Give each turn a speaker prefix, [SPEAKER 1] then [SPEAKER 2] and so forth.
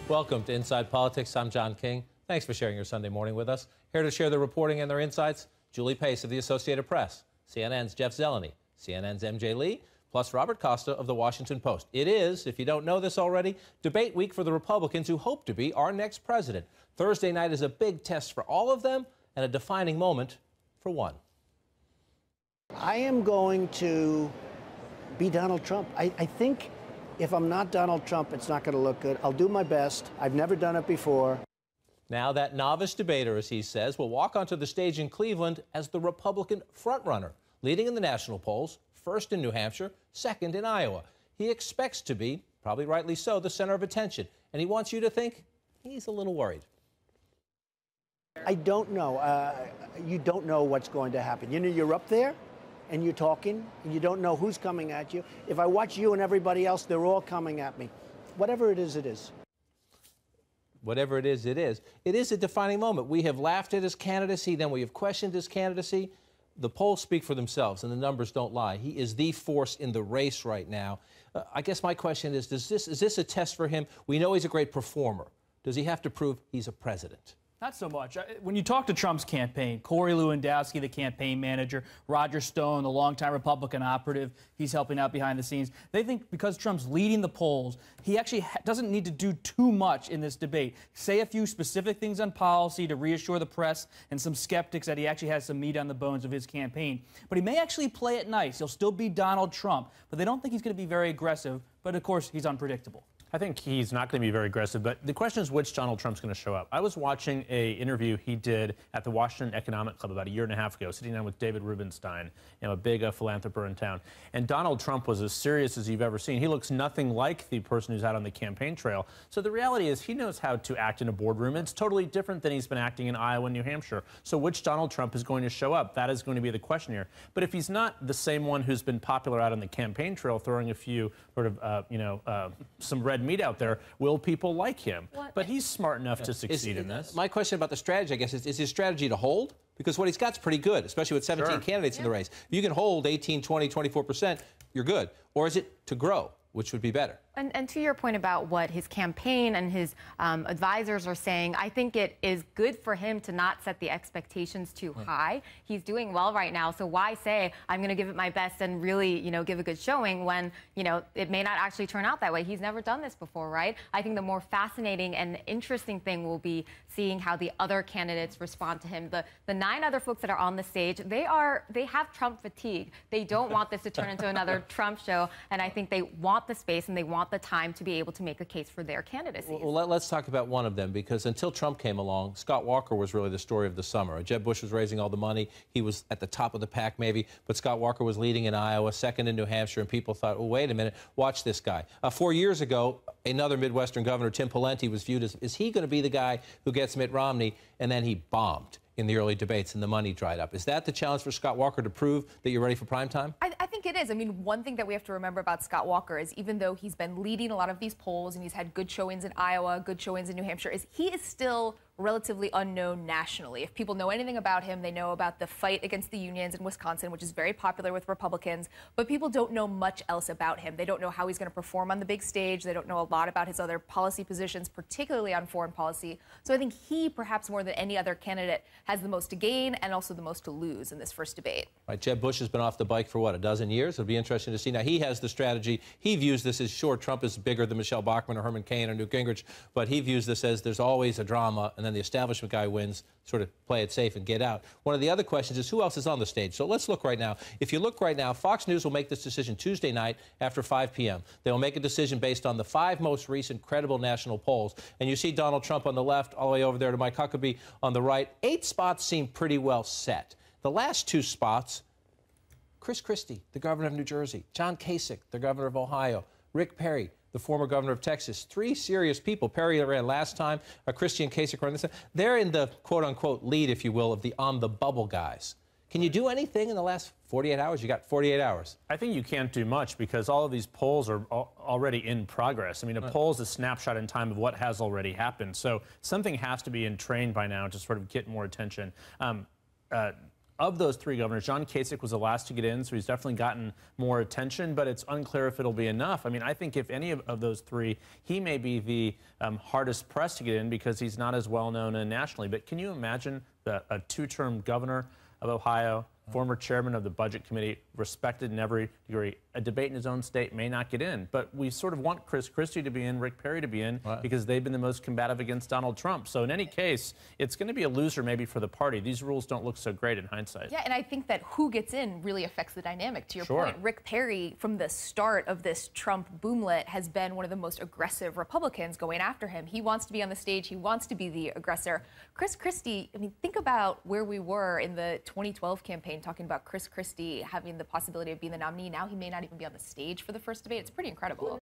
[SPEAKER 1] Welcome to Inside Politics. I'm John King. Thanks for sharing your Sunday morning with us. Here to share the reporting and their insights, Julie Pace of the Associated Press, CNN's Jeff Zeleny, CNN's MJ Lee, plus Robert Costa of the Washington Post. It is, if you don't know this already, debate week for the Republicans who hope to be our next president. Thursday night is a big test for all of them and a defining moment for one.
[SPEAKER 2] I am going to be Donald Trump. I think if I'm not Donald Trump, it's not going to look good. I'll do my best. I've never done it before.
[SPEAKER 1] Now that novice debater, as he says, will walk onto the stage in Cleveland as the Republican frontrunner, leading in the national polls, first in New Hampshire, second in Iowa. He expects to be, probably rightly so, the center of attention, and he wants you to think he's a little worried.
[SPEAKER 2] I don't know. You don't know what's going to happen. You know, you're up there and you're talking and you don't know who's coming at you. If I watch you and everybody else, they're all coming at me. Whatever it is, it is.
[SPEAKER 1] Whatever it is, it is. It is a defining moment. We have laughed at his candidacy, then we have questioned his candidacy. The polls speak for themselves, and the numbers don't lie. He is the force in the race right now. I guess my question is this a test for him? We know he's a great performer. Does he have to prove he's a president?
[SPEAKER 3] Not so much. When you talk to Trump's campaign, Corey Lewandowski, the campaign manager, Roger Stone, the longtime Republican operative, he's helping out behind the scenes. They think because Trump's leading the polls, he actually doesn't need to do too much in this debate. Say a few specific things on policy to reassure the press and some skeptics that he actually has some meat on the bones of his campaign. But he may actually play it nice. He'll still be Donald Trump, but they don't think he's going to be very aggressive. But, of course, he's unpredictable.
[SPEAKER 4] I think he's not going to be very aggressive, but the question is which Donald Trump's going to show up. I was watching an interview he did at the Washington Economic Club about a year and a half ago, sitting down with David Rubenstein, a big philanthropist in town. And Donald Trump was as serious as you've ever seen. He looks nothing like the person who's out on the campaign trail. So the reality is he knows how to act in a boardroom. It's totally different than he's been acting in Iowa and New Hampshire. So which Donald Trump is going to show up? That is going to be the question here. But if he's not the same one who's been popular out on the campaign trail, throwing a few sort of, some red meat out there, will people like him? But he's smart enough to succeed in this.
[SPEAKER 1] My question about the strategy, I guess, is his strategy to hold? Because what he's got is pretty good, especially with 17 candidates in the race. If you can hold 18, 20, 24%, you're good. Or is it to grow, which would be better?
[SPEAKER 5] And to your point about what his campaign and his advisors are saying, I think it is good for him to not set the expectations too high. He's doing well right now, so why say I'm going to give it my best and really, give a good showing when, it may not actually turn out that way. He's never done this before, right? I think the more fascinating and interesting thing will be seeing how the other candidates respond to him. The 9 other folks that are on the stage, they have Trump fatigue. They don't want this to turn into another Trump show, and I think they want the space and they want the time to be able to make a case for their candidacy.
[SPEAKER 1] Well, let's talk about one of them, because until Trump came along, Scott Walker was really the story of the summer. Jeb Bush was raising all the money. He was at the top of the pack, maybe, but Scott Walker was leading in Iowa, second in New Hampshire, and people thought, oh, wait a minute, watch this guy. 4 years ago, another Midwestern governor, Tim Pawlenty, was viewed as, is he going to be the guy who gets Mitt Romney? And then he bombed in the early debates and the money dried up. Is that the challenge for Scott Walker, to prove that you're ready for prime time?
[SPEAKER 6] I think it is. I mean, one thing that we have to remember about Scott Walker is even though he's been leading a lot of these polls and he's had good showings in Iowa, good showings in New Hampshire, is he is still relatively unknown nationally. If people know anything about him, they know about the fight against the unions in Wisconsin, which is very popular with Republicans, but people don't know much else about him. They don't know how he's going to perform on the big stage. They don't know a lot about his other policy positions, particularly on foreign policy. So I think he, perhaps more than any other candidate, has the most to gain and also the most to lose in this first debate.
[SPEAKER 1] Right, Jeb Bush has been off the bike for, what, a dozen years? It'll be interesting to see. Now, he has the strategy. He views this as, sure, Trump is bigger than Michelle Bachmann or Herman Cain or Newt Gingrich, but he views this as there's always a drama, and then the establishment guy wins, sort of play it safe and get out. One of the other questions is who else is on the stage? So let's look right now. If you look right now, Fox News will make this decision Tuesday night after 5 p.m. They will make a decision based on the 5 most recent credible national polls. And you see Donald Trump on the left, all the way over there to Mike Huckabee on the right. 8 spots seem pretty well set. The last 2 spots, Chris Christie, the governor of New Jersey, John Kasich, the governor of Ohio, Rick Perry, the former governor of Texas. 3 serious people. Perry ran last time. Christie and Kasich ran this time. They're in the quote-unquote lead, if you will, of the on-the-bubble guys. Can you do anything in the last 48 hours? You got 48 hours.
[SPEAKER 4] I think you can't do much because all of these polls are already in progress. I mean, a poll is a snapshot in time of what has already happened. So something has to be entrained by now to sort of get more attention. of those three governors, John Kasich was the last to get in, so he's definitely gotten more attention, but it's unclear if it'll be enough. I mean, I think if any of those three, he may be the hardest pressed to get in because he's not as well known nationally. But can you imagine a two-term governor of Ohio, former chairman of the Budget Committee, respected in every degree, a debate in his own state, may not get in. But we sort of want Chris Christie to be in, Rick Perry to be in, because they've been the most combative against Donald Trump. So in any case, it's going to be a loser maybe for the party. These rules don't look so great in hindsight.
[SPEAKER 6] Yeah, and I think that who gets in really affects the dynamic. To your point, Rick Perry, from the start of this Trump boomlet, has been one of the most aggressive Republicans going after him. He wants to be on the stage. He wants to be the aggressor. Chris Christie, I mean, think about where we were in the 2012 campaign talking about Chris Christie having the possibility of being the nominee. Now he may not even be on the stage for the first debate. It's pretty incredible.